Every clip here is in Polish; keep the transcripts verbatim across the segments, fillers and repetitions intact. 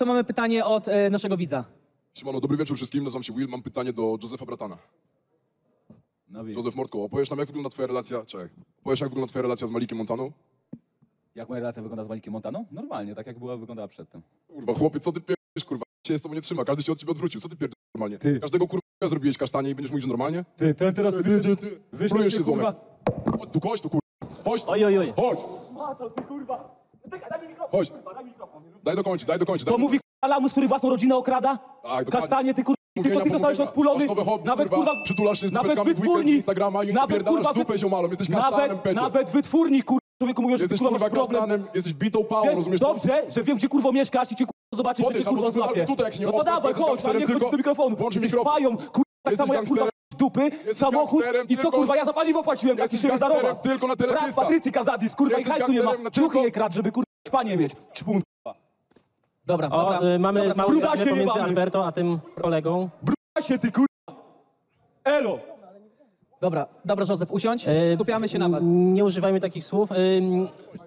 To mamy pytanie od e, naszego widza. Siemano, dobry wieczór wszystkim, nazywam się Will, mam pytanie do Josefa Bratana. No Józef Mordko, opowiesz nam, jak wygląda twoja relacja, czekaj, opowiesz, jak wygląda twoja relacja z Malikiem Montaną? Jak moja relacja wygląda z Malikiem Montaną? Normalnie, tak jak była wyglądała przedtem. Kurwa, chłopie, co ty pierdolisz, kurwa, się z tobą nie trzyma, każdy się od ciebie odwrócił, co ty pierdolisz normalnie? Ty. Każdego kurwa zrobiłeś kasztanie i będziesz mówić, że normalnie? Ty, ten teraz Ty, ty, ty, wyśmiesz plujesz się, się, kurwa. złomek. Chodź tu, chodź tu, kurwa, chodź tu, Oj, oj, oj. chodź, Mato, ty kurwa. Czekaj, daj mi mikrofon, chodź, kurwa, daj mi mikrofon. daj dokończyć, daj dokończyć. To daj mówi k***a lamus, który własną rodzinę okrada? dokładnie. Kasztanie, ty kurwa, Mówienia, tylko ty zostałeś pomówienia. odpulony. Masz nowe hobby, Nawet kurwa, kurwa, przytulasz się z nawet dupeczkami w weekend wytwórni, z Instagrama i nawet napierdalasz kurwa, dupę ziomalom, jesteś kasztanem, nawet, pecie. nawet wytwórni, kurwa, człowieku mówią, że ty Jesteś kurwa kurwa masz problem. kasztanem, jesteś bitą pałą, Wiesz, rozumiesz to? dobrze, że wiem, gdzie kurwo mieszkasz i cię kurwa zobaczysz, że Podejdź, cię kurwa albo złapie. tutaj, jak się nie No to opłasz, dawaj, to jest chodź, ale nie gangsterem, chodź do mikrofonu. włącz Jesteś mikrofon. pają, kurwa, tak Jesteś samo jak kurwa gangsterem. z dupy, Jesteś samochód gangsterem i co tylko- kurwa, ja za paliwo płaciłem, jak Jesteś się za gangsterem rowa. tylko na Brat teledyskach. Patrycji Kazadis, kurwa, i Jesteś hajsu nie ma, gangsterem na ciuchy tylko- nie kradł, żeby kurwa szpanie mieć. Czpun. Dobra, O, dobra. y, mamy dobra. małą Bruda zdradę się pomiędzy jebany. Alberto a tym kolegą. Bruda się, ty kurwa. Elo. Dobra, dobra, Józef, usiądź. Y, Skupiamy się na was. Nie używajmy takich słów. Ym,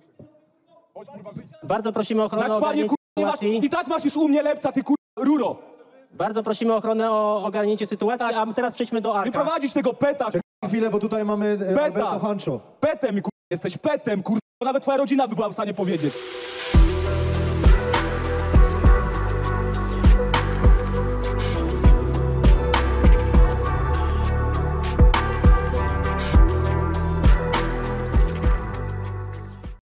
bardzo prosimy o ochronę Na o czpanie ogarnięcie kurwa nie masz, sytuacji. i tak masz już u mnie lepca, ty kurwa, ruro. Bardzo prosimy o ochronę o ogarnięcie sytuacji, a teraz przejdźmy do Arka. Wyprowadzić tego peta, Chwilę, bo tutaj mamy e, Beta. Alberto Hancho. petem, kurwa, jesteś petem, kurwa, nawet twoja rodzina by była w stanie powiedzieć.